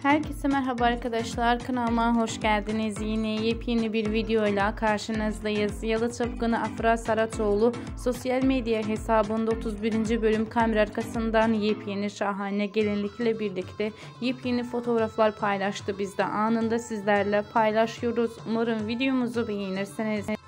Herkese merhaba arkadaşlar, kanalıma hoş geldiniz. Yine yepyeni bir videoyla karşınızdayız. Yalı Çapkını Afra Saratoğlu sosyal medya hesabında 31. bölüm kamera arkasından yepyeni şahane gelinlikle birlikte yepyeni fotoğraflar paylaştı. Biz de anında sizlerle paylaşıyoruz. Umarım videomuzu beğenirsiniz.